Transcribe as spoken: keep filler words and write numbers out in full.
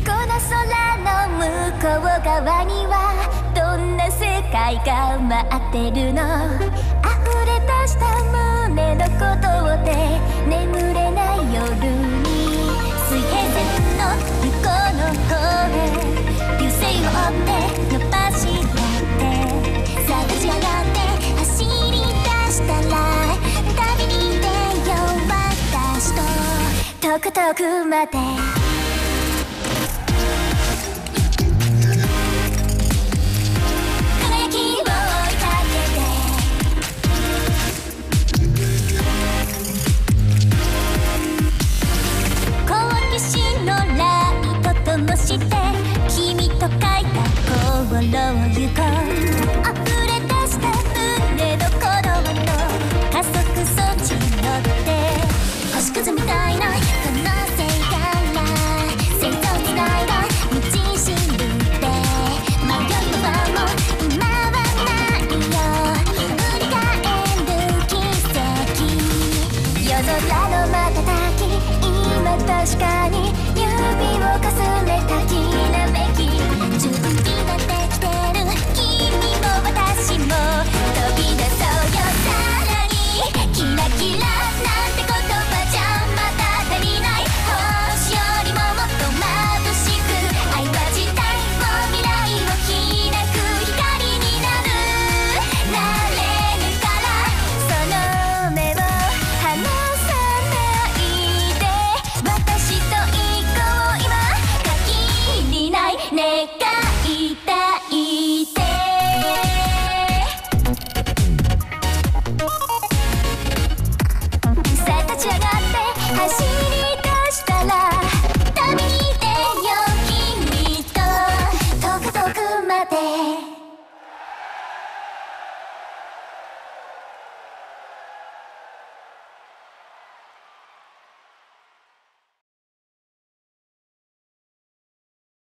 この空の向こう側にはどんな世界が待ってるの。溢れ出した胸の鼓動で眠れない夜に水平線の向こうの方へ流星を追って伸ばし合ってさあ立ち上がって走り出したら旅に出よう私と遠く遠くまでして君と書いた航路を行こう溢れ出した胸の鼓動の加速装置に乗って星屑みたい